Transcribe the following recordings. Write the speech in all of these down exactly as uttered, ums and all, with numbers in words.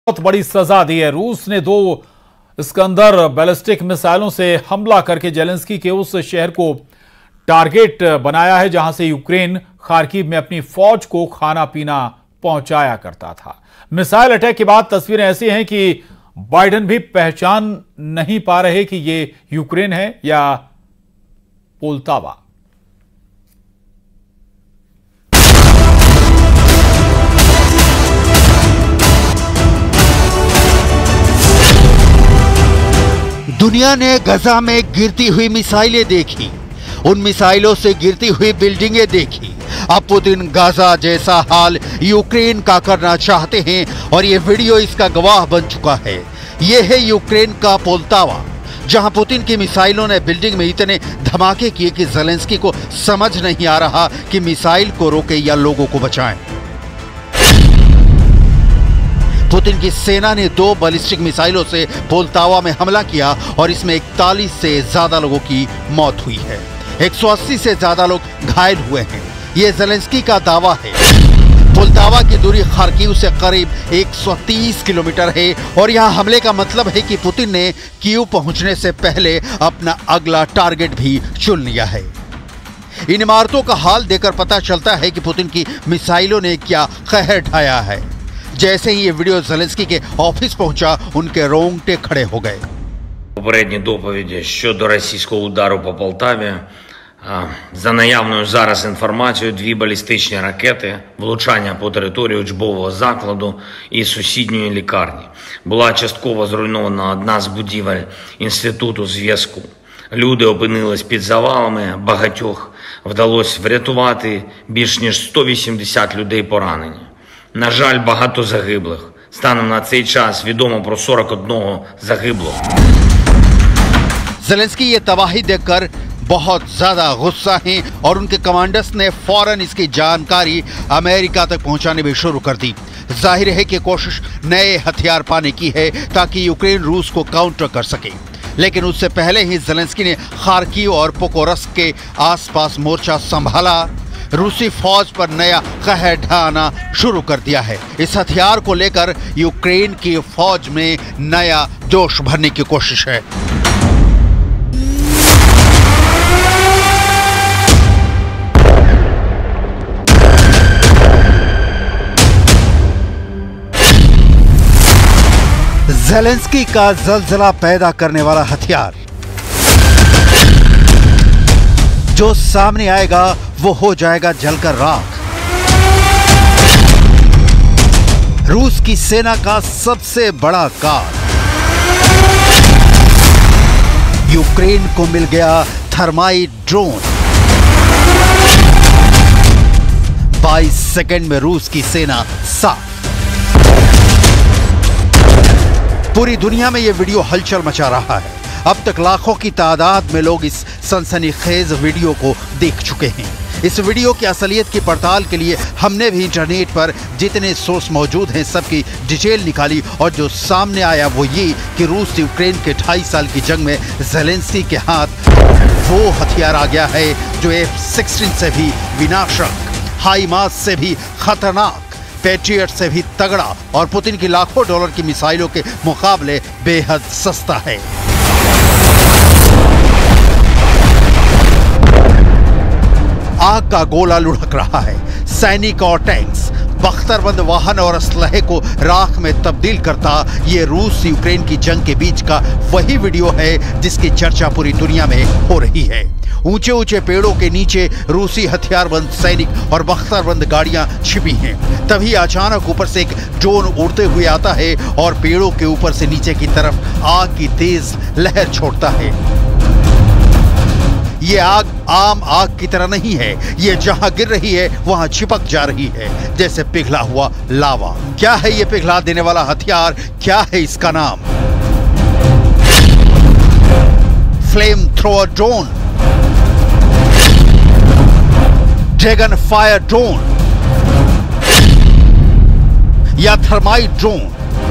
बहुत बड़ी सजा दी है। रूस ने दो इस्कंदर बैलिस्टिक मिसाइलों से हमला करके जेलेंस्की के उस शहर को टारगेट बनाया है जहां से यूक्रेन खार्किव में अपनी फौज को खाना पीना पहुंचाया करता था। मिसाइल अटैक के बाद तस्वीरें ऐसी हैं कि बाइडेन भी पहचान नहीं पा रहे कि ये यूक्रेन है या पोल्तावा। दुनिया ने गजा में गिरती हुई मिसाइलें देखी, उन मिसाइलों से गिरती हुई बिल्डिंगें देखी। अब पुतिन गाजा जैसा हाल यूक्रेन का करना चाहते हैं और ये वीडियो इसका गवाह बन चुका है। ये है यूक्रेन का पोल्तावा, जहां पुतिन की मिसाइलों ने बिल्डिंग में इतने धमाके किए कि जेलेंस्की को समझ नहीं आ रहा कि मिसाइल को रोके या लोगों को बचाएं। पुतिन की सेना ने दो बैलिस्टिक मिसाइलों से पोल्तावा में हमला किया और इसमें इकतालीस से ज्यादा लोगों की मौत हुई है। एक सौ अस्सी से ज्यादा लोग घायल हुए हैं। यह जेलेंस्की का दावा है। पोल्तावा की दूरी खार्किव से करीब एक सौ तीस किलोमीटर है और यहां हमले का मतलब है कि पुतिन ने कीव पहुंचने से पहले अपना अगला टारगेट भी चुन लिया है। इन इमारतों का हाल देखकर पता चलता है कि पुतिन की मिसाइलों ने क्या कहर ढाया है। जैसे ही ये वीडियो Зеленський के ऑफिस पहुंचा, उनके रोंगटे खड़े हो गए। Попередні доповіді щодо російського удару по Полтаві. За наявною зараз інформацією, дві балістичні ракети, влучання по території учбового закладу і сусідньої лікарні. Була частково зруйнована одна з будівель Інституту зв'язку. Люди опинились під завалами, багатьох вдалося врятувати, більш ніж сто вісімдесят людей поранені. На жаль, багато загиблих. Станом на цей час відомо про сорок один загиблого. ज़ेलेंस्की ये तबाही देखकर बहुत ज्यादा गुस्सा हैं और उनके कमांडर्स ने फौरन इसकी जानकारी अमेरिका तक पहुंचाने भी शुरू कर दी। जाहिर है कि कोशिश नए हथियार पाने की है ताकि यूक्रेन रूस को काउंटर कर सके। लेकिन उससे पहले ही ज़ेलेंस्की ने खार्किव और पोकोरस्क के आसपास मोर्चा संभाला। रूसी फौज पर नया कहर ढाना शुरू कर दिया है। इस हथियार को लेकर यूक्रेन की फौज में नया जोश भरने की कोशिश है। ज़ेलेंस्की का जलजला पैदा करने वाला हथियार जो सामने आएगा वो हो जाएगा जलकर राख। रूस की सेना का सबसे बड़ा कार। यूक्रेन को मिल गया थर्माइट ड्रोन। बाईस सेकंड में रूस की सेना साफ। पूरी दुनिया में यह वीडियो हलचल मचा रहा है। अब तक लाखों की तादाद में लोग इस सनसनीखेज वीडियो को देख चुके हैं। इस वीडियो की असलियत की पड़ताल के लिए हमने भी इंटरनेट पर जितने सोर्स मौजूद हैं सबकी डिटेल निकाली और जो सामने आया वो ये कि रूस यूक्रेन के ढाई साल की जंग में ज़ेलेंस्की के हाथ वो हथियार आ गया है जो एफ सिक्सटीन से भी विनाशक, हाईमार्स से भी खतरनाक, पैट्रियट से भी तगड़ा और पुतिन की लाखों डॉलर की मिसाइलों के मुकाबले बेहद सस्ता है। आग का गोला लुढ़क रहा है। सैनिक और टैंक्स, बख्तरबंद वाहन और असलहे को राख में तब्दील करता ये रूस यूक्रेन की जंग के बीच का वही वीडियो है जिसकी चर्चा पूरी दुनिया में हो रही है। ऊंचे ऊंचे पेड़ों के नीचे रूसी हथियारबंद सैनिक और बख्तरबंद गाड़ियां छिपी हैं। तभी अचानक ऊपर से एक ड्रोन उड़ते हुए आता है और पेड़ों के ऊपर से नीचे की तरफ आग की तेज लहर छोड़ता है। ये आग आम आग की तरह नहीं है। ये जहां गिर रही है वहां चिपक जा रही है जैसे पिघला हुआ लावा। क्या है ये पिघला देने वाला हथियार? क्या है इसका नाम? Flame thrower drone, dragon fire drone या थर्माइट ड्रोन?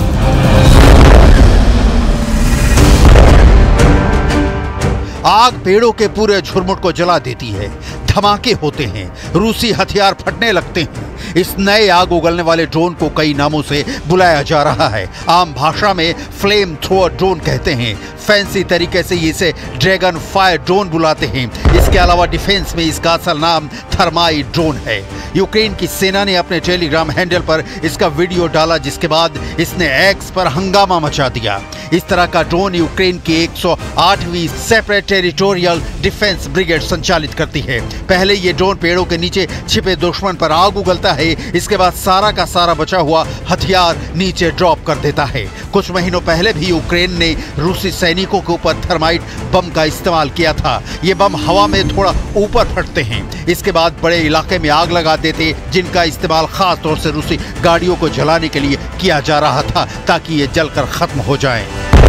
आग पेड़ों के पूरे झुरमुट को जला देती है। धमाके होते हैं, रूसी हथियार फटने लगते हैं। इस नए आग उगलने वाले ड्रोन को कई नामों से बुलाया जा रहा है। आम भाषा में फ्लेम थ्रोअर ड्रोन कहते हैं, फैंसी तरीके से इसे ड्रैगन फायर ड्रोन बुलाते हैं। इसके अलावा डिफेंस में इसका असल नाम थर्माइट ड्रोन है। यूक्रेन की सेना ने अपने टेलीग्राम हैंडल पर इसका वीडियो डाला, जिसके बाद इसने एक्स पर हंगामा मचा दिया। इस तरह का ड्रोन यूक्रेन की एक सौ आठवीं सेपरेट टेरिटोरियल डिफेंस ब्रिगेड संचालित करती है। पहले ये ड्रोन पेड़ों के नीचे छिपे दुश्मन पर आग उगलता है, इसके बाद सारा का सारा बचा हुआ हथियार नीचे ड्रॉप कर देता है। कुछ महीनों पहले भी यूक्रेन ने रूसी सैनिकों के ऊपर थर्माइट बम का इस्तेमाल किया था। ये बम हवा में थोड़ा ऊपर फटते हैं, इसके बाद बड़े इलाके में आग लगा देते, जिनका इस्तेमाल खास तौर से रूसी गाड़ियों को जलाने के लिए किया जा रहा था ताकि ये जलकर खत्म हो जाएं।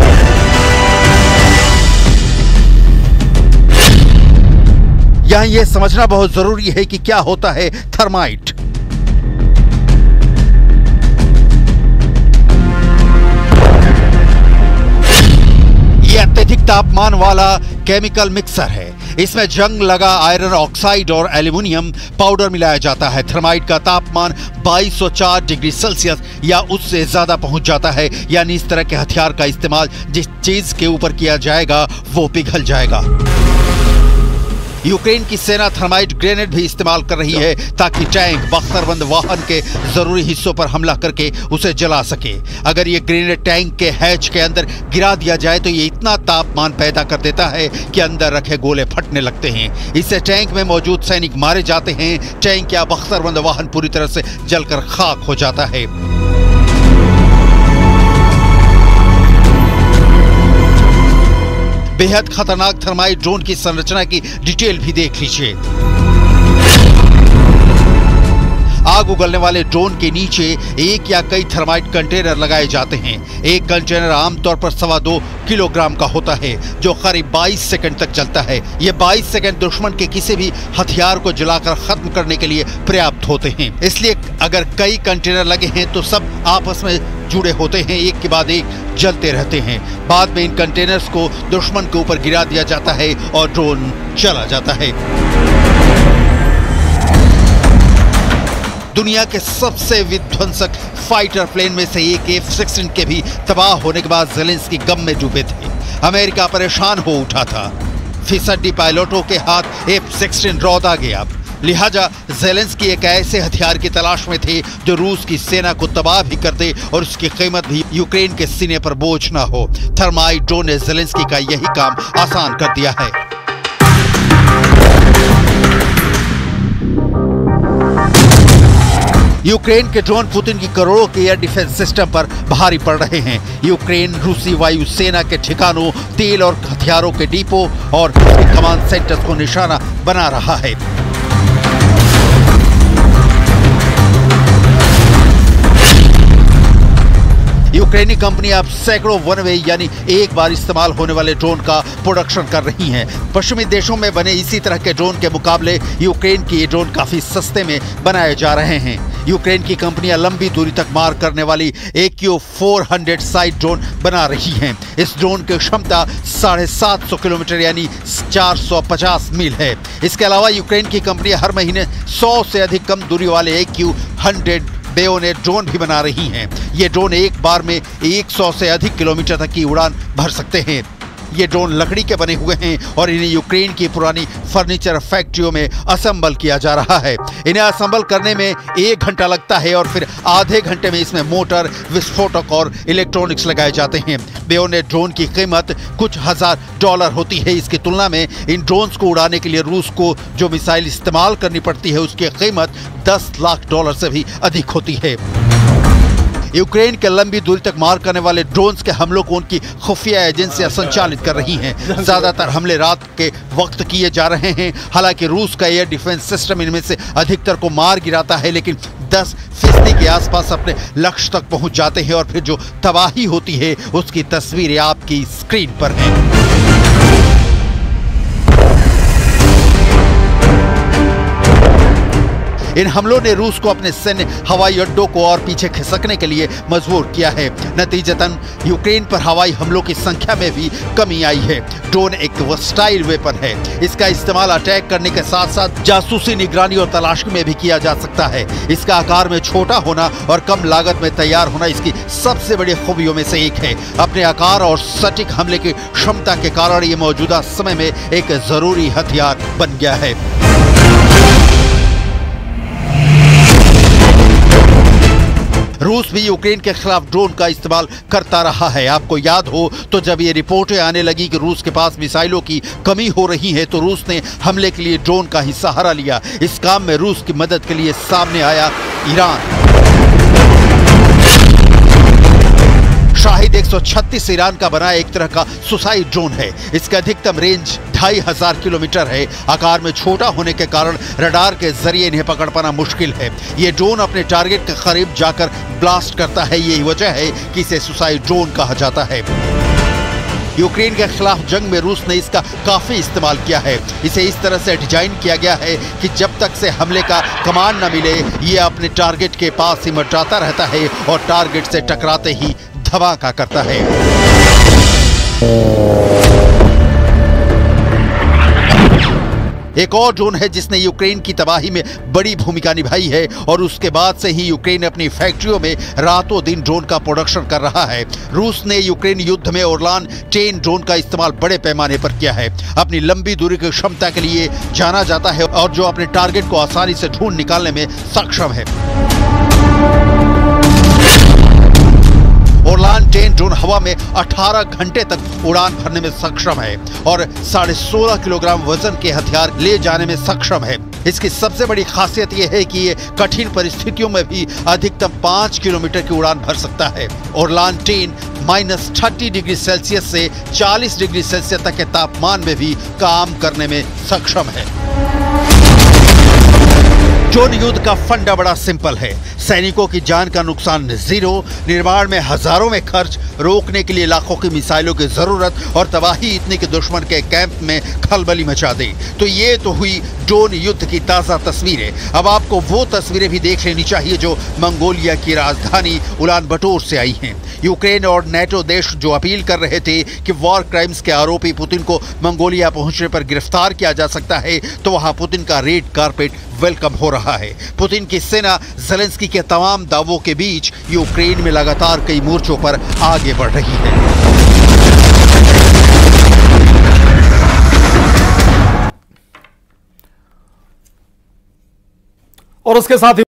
यहां यह समझना बहुत जरूरी है कि क्या होता है थर्माइट। यह अत्यधिक तापमान वाला केमिकल मिक्सर है। इसमें जंग लगा आयरन ऑक्साइड और एल्यूमिनियम पाउडर मिलाया जाता है। थर्माइट का तापमान बाईस सौ चार डिग्री सेल्सियस या उससे ज्यादा पहुंच जाता है, यानी इस तरह के हथियार का इस्तेमाल जिस चीज के ऊपर किया जाएगा वो पिघल जाएगा। यूक्रेन की सेना थर्माइट ग्रेनेड भी इस्तेमाल कर रही है ताकि टैंक, बख्तरबंद वाहन के जरूरी हिस्सों पर हमला करके उसे जला सके। अगर ये ग्रेनेड टैंक के हैच के अंदर गिरा दिया जाए तो ये इतना तापमान पैदा कर देता है कि अंदर रखे गोले फटने लगते हैं। इससे टैंक में मौजूद सैनिक मारे जाते हैं। टैंक या बख्तरबंद वाहन पूरी तरह से जलकर खाक हो जाता है। बेहद खतरनाक थर्माइट ड्रोन की संरचना की डिटेल भी देख लीजिए। आग उगलने वाले ड्रोन के नीचे एक या कई थर्माइट कंटेनर लगाए जाते हैं। एक कंटेनर आमतौर पर सवा दो किलोग्राम का होता है, जो करीब बाईस सेकंड तक चलता है। ये बाईस सेकंड दुश्मन के किसी भी हथियार को जलाकर खत्म करने के लिए पर्याप्त होते हैं। इसलिए अगर कई कंटेनर लगे हैं तो सब आपस में जुड़े होते हैं, एक के बाद एक जलते रहते हैं। बाद में इन कंटेनर्स को दुश्मन के ऊपर गिरा दिया जाता है और ड्रोन चला जाता है। दुनिया के सबसे विध्वंसक फाइटर प्लेन में से एक एफ सिक्सटीन के भी तबाह होने के बाद ज़ेलेंस्की गम में डूबे थे। अमेरिका परेशान हो उठा था। फिसड्डी पायलटों के हाथ एफ सिक्सटीन रौंदा गया। लिहाजा ज़ेलेंस्की एक ऐसे हथियार की तलाश में थे जो रूस की सेना को तबाह भी कर दे और उसकी कीमत भी यूक्रेन के सीने पर बोझ ना हो। थर्माइट ड्रोन ने ज़ेलेंस्की का यही काम आसान कर दिया है। यूक्रेन के ड्रोन पुतिन की करोड़ों के एयर डिफेंस सिस्टम पर भारी पड़ रहे हैं। यूक्रेन रूसी वायु सेना के ठिकानों, तेल और हथियारों के डिपो और कमांड सेंटर्स को निशाना बना रहा है। यूक्रेनी कंपनी अब सैकड़ों वन वे यानी एक बार इस्तेमाल होने वाले ड्रोन का प्रोडक्शन कर रही हैं। पश्चिमी देशों में बने इसी तरह के ड्रोन के मुकाबले यूक्रेन के ये ड्रोन काफी सस्ते में बनाए जा रहे हैं। यूक्रेन की कंपनियां लंबी दूरी तक मार करने वाली A Q four hundred Scythe drone बना रही हैं। इस ड्रोन की क्षमता साढ़े सात सौ किलोमीटर यानी चार सौ पचास मील है। इसके अलावा यूक्रेन की कंपनियां हर महीने सौ से अधिक कम दूरी वाले A Q hundred bayonet drone भी बना रही हैं। ये ड्रोन एक बार में सौ से अधिक किलोमीटर तक की उड़ान भर सकते हैं। ये ड्रोन लकड़ी के बने हुए हैं और इन्हें यूक्रेन की पुरानी फर्नीचर फैक्ट्रियों में असेंबल किया जा रहा है। इन्हें असेंबल करने में एक घंटा लगता है और फिर आधे घंटे में इसमें मोटर, विस्फोटक और इलेक्ट्रॉनिक्स लगाए जाते हैं। बेयोनेट ड्रोन की कीमत कुछ हजार डॉलर होती है। इसकी तुलना में इन ड्रोन्स को उड़ाने के लिए रूस को जो मिसाइल इस्तेमाल करनी पड़ती है उसकी कीमत दस लाख डॉलर से भी अधिक होती है। यूक्रेन के लंबी दूरी तक मार करने वाले ड्रोन्स के हमलों को उनकी खुफिया एजेंसियां संचालित कर रही हैं। ज्यादातर हमले रात के वक्त किए जा रहे हैं। हालांकि रूस का एयर डिफेंस सिस्टम इनमें से अधिकतर को मार गिराता है, लेकिन दस फीसदी के आसपास अपने लक्ष्य तक पहुंच जाते हैं और फिर जो तबाही होती है उसकी तस्वीरें आपकी स्क्रीन पर हैं। इन हमलों ने रूस को अपने सैन्य हवाई अड्डों को और पीछे खिसकने के लिए मजबूर किया है। नतीजतन यूक्रेन पर हवाई हमलों की संख्या में भी कमी आई है। ड्रोन एक वर्सटाइल वेपन है। इसका इस्तेमाल अटैक करने के साथ साथ जासूसी, निगरानी और तलाशी में भी किया जा सकता है। इसका आकार में छोटा होना और कम लागत में तैयार होना इसकी सबसे बड़ी खूबियों में से एक है। अपने आकार और सटीक हमले की क्षमता के कारण ये मौजूदा समय में एक जरूरी हथियार बन गया है। रूस भी यूक्रेन के खिलाफ ड्रोन का इस्तेमाल करता रहा है। आपको याद हो तो जब ये रिपोर्टें आने लगी कि रूस के पास मिसाइलों की कमी हो रही है तो रूस ने हमले के लिए ड्रोन का ही सहारा लिया। इस काम में रूस की मदद के लिए सामने आया ईरान। शाहिद एक सौ छत्तीस ईरान का बना एक तरह का सुसाइड ड्रोन है। इसका अधिकतम रेंज ढाई हजार किलोमीटर है। आकार में छोटा होने के कारण रडार के जरिए इन्हें पकड़ पाना मुश्किल है। ये ड्रोन अपने टारगेट के करीब जाकर ब्लास्ट करता है। यही वजह है कि इसे सुसाइड ड्रोन कहा जाता है। यूक्रेन के खिलाफ जंग में रूस ने इसका काफी इस्तेमाल किया है। इसे इस तरह से डिजाइन किया गया है कि जब तक से हमले का कमांड न मिले ये अपने टारगेट के पास ही मचाता रहता है और टारगेट से टकराते ही धमाका करता है। एक और ड्रोन है जिसने यूक्रेन की तबाही में बड़ी भूमिका निभाई है और उसके बाद से ही यूक्रेन अपनी फैक्ट्रियों में रातों दिन ड्रोन का प्रोडक्शन कर रहा है। रूस ने यूक्रेन युद्ध में ओरलान टेन ड्रोन का इस्तेमाल बड़े पैमाने पर किया है। अपनी लंबी दूरी की क्षमता के लिए जाना जाता है और जो अपने टारगेट को आसानी से ढूंढ निकालने में सक्षम है। ओरलान टेन ड्रोन हवा में अठारह घंटे तक उड़ान भरने में सक्षम है और साढ़े सोलह किलोग्राम वजन के हथियार ले जाने में सक्षम है। इसकी सबसे बड़ी खासियत यह है कि ये कठिन परिस्थितियों में भी अधिकतम पाँच किलोमीटर की उड़ान भर सकता है। Orlan ten minus thirty degree Celsius से चालीस डिग्री सेल्सियस तक के तापमान में भी काम करने में सक्षम है। ड्रोन युद्ध का फंडा बड़ा सिंपल है। सैनिकों की जान का नुकसान जीरो, निर्माण में हजारों में खर्च, रोकने के लिए लाखों की मिसाइलों की जरूरत और तबाही इतनी कि दुश्मन के कैंप में खलबली मचा दे। तो ये तो हुई ड्रोन युद्ध की ताजा तस्वीरें। अब आपको वो तस्वीरें भी देख लेनी चाहिए जो मंगोलिया की राजधानी उलानबटोर से आई हैं। यूक्रेन और नेटो देश जो अपील कर रहे थे कि वॉर क्राइम्स के आरोपी पुतिन को मंगोलिया पहुंचने पर गिरफ्तार किया जा सकता है, तो वहां पुतिन का रेड कारपेट वेलकम हो रहा है। पुतिन की सेना ज़ेलेंस्की के तमाम दावों के बीच यूक्रेन में लगातार कई मोर्चों पर आगे बढ़ रही है। और उसके साथ ही